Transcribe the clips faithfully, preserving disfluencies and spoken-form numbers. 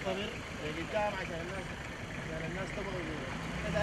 نستمر لقدام عشان الناس عشان الناس تبغى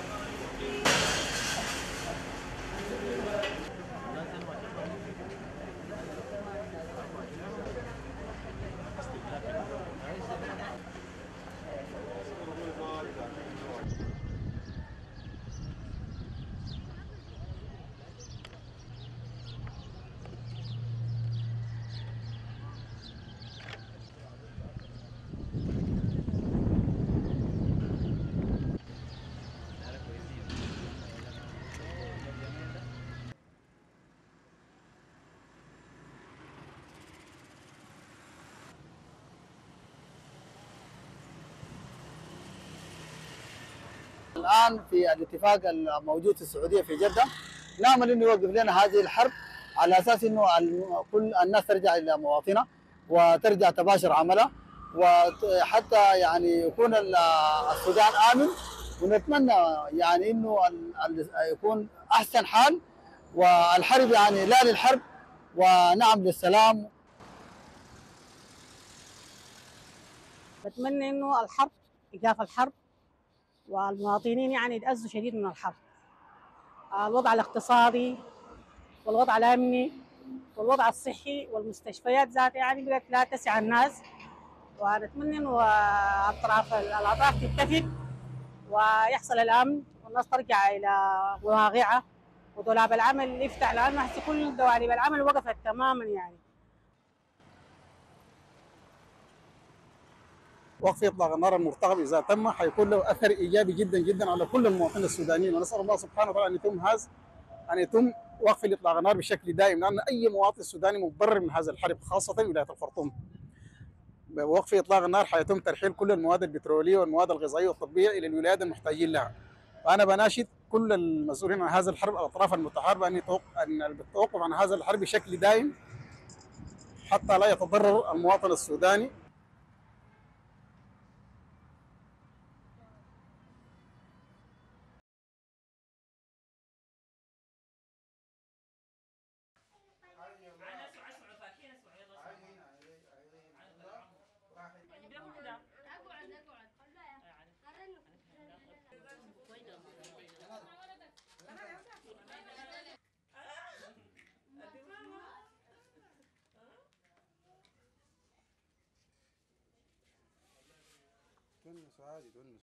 الآن في الاتفاق الموجود في السعودية في جدة نأمل إنه يوقف لنا هذه الحرب على أساس إنه كل الناس ترجع إلى مواطنها وترجع تباشر عملها، وحتى يعني يكون السودان آمن. ونتمنى يعني إنه يكون أحسن حال، والحرب يعني لا للحرب ونعم للسلام. بتمنى إنه الحرب إيقاف الحرب، والمواطنين يعني يتأذوا شديد من الحرب. الوضع الاقتصادي والوضع الأمني والوضع الصحي والمستشفيات ذاتها يعني بقت لا تسع الناس، ونتمنى إنه الأطراف الأطراف تتفق ويحصل الأمن والناس ترجع إلى مواقعها ودولاب العمل يفتح، لأنه هسه كل دواليب العمل وقفت تماما. يعني وقف اطلاق النار المرتقب اذا تم حيكون له اثر ايجابي جدا جدا على كل المواطنين السودانيين، ونسال الله سبحانه وتعالى ان يتم هذا ان يتم وقف اطلاق النار بشكل دائم، لان اي مواطن سوداني متضرر من هذا الحرب خاصه ولايه الخرطوم. بوقف اطلاق النار حيتم ترحيل كل المواد البتروليه والمواد الغذائيه والطبيه الى الولايات المحتاجين لها. وانا بناشد كل المسؤولين عن هذا الحرب، الاطراف المتحاربه، ان ان التوقف عن هذا الحرب بشكل دائم حتى لا يتضرر المواطن السوداني. تونس عادي تونس.